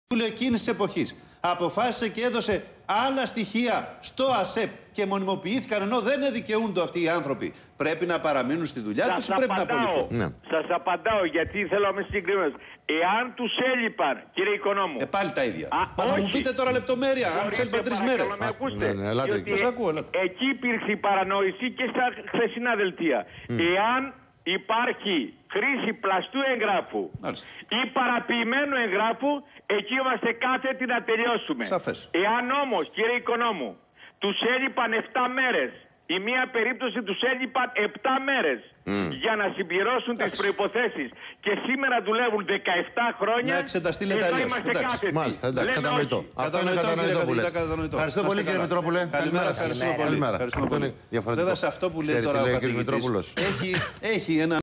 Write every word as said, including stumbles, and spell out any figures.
εκείνης της εποχής αποφάσισε και έδωσε άλλα στοιχεία στο ΑΣΕΠ και μονιμοποιήθηκαν ενώ δεν δικαιούνται αυτοί οι άνθρωποι, πρέπει να παραμείνουν στη δουλειά τους ή πρέπει απαντάω. να απολυθούν? Ναι. Σας απαντάω γιατί θέλω να είμαι συγκεκριμένος. Εάν τους έλειπαν, κύριε Οικονόμου. Ε, πάλι τα ίδια. Α, Μα θα μου πείτε τώρα λεπτομέρεια, αν τους έλειπαν τρεις μέρες. Με ακούστε. Ναι, ναι, ελάτε, διότι ακούω, ελάτε. εκεί υπήρξε η παρανόηση και στα χθεσινά δελτία. Mm. Εάν υπάρχει χρήση πλαστού εγγράφου Μάλιστα. ή παραποιημένου εγγράφου, εκεί είμαστε κάθετοι να τελειώσουμε. Σαφές. Εάν όμως, κύριε Οικονόμου, τους έλειπαν επτά μέρες, η μία περίπτωση τους έλειπαν επτά μέρες mm. για να συμπληρώσουν τις προϋποθέσεις και σήμερα δουλεύουν δεκαεπτά χρόνια. Να εξεταστεί λέτε αλλιώς. Μάλιστα, εντάξει, κατανοητό. Αυτό είναι κατανοητό που λέτε. Ευχαριστώ πολύ, κύριε Μητρόπουλε. Καλημέρα. Καλημέρα. Βέβαια σε αυτό που λέει τώρα ο καθηγητής έχει ένα